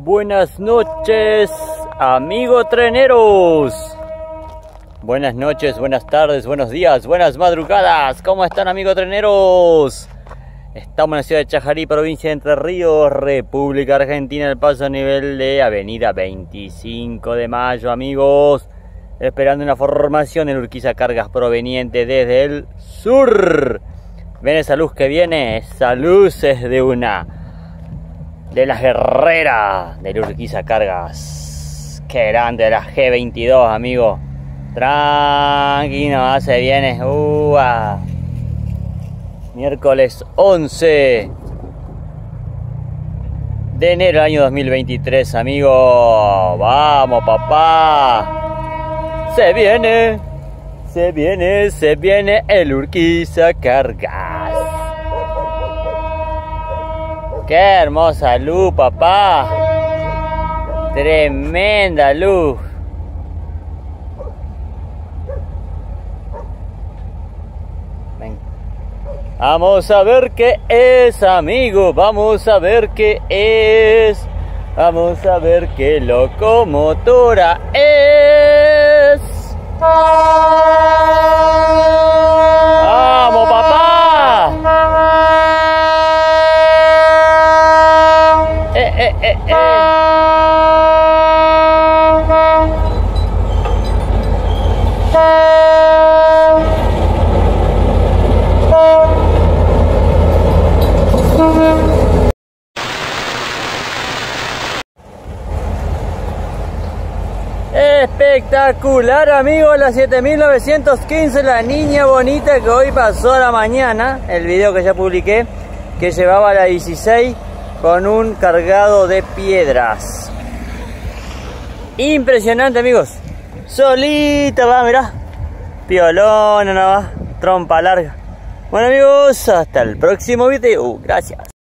Buenas noches, amigos treneros. Buenas noches, buenas tardes, buenos días, buenas madrugadas. ¿Cómo están, amigos treneros? Estamos en la ciudad de Chajarí, provincia de Entre Ríos, República Argentina, el paso a nivel de avenida 25 de Mayo, amigos. Esperando una formación en Urquiza Cargas proveniente desde el sur. ¿Ven esa luz que viene? Esa luz es de las guerreras de Urquiza Cargas. Qué grande, de la G22, amigo. Tranquilo, se viene. Miércoles 11 de enero del año 2023, amigo. Vamos, papá. Se viene el Urquiza Cargas. Qué hermosa luz, papá. Tremenda luz. Ven. Vamos a ver qué es, amigo. Vamos a ver qué es. Vamos a ver qué locomotora es. ¡Vamos, papá! Espectacular, amigos, la 7915, la niña bonita que hoy pasó a la mañana, el video que ya publiqué, que llevaba la 16 con un cargado de piedras. Impresionante, amigos. Solita va, mirá. Piolona, no va. Trompa larga. Bueno, amigos, hasta el próximo video. Gracias.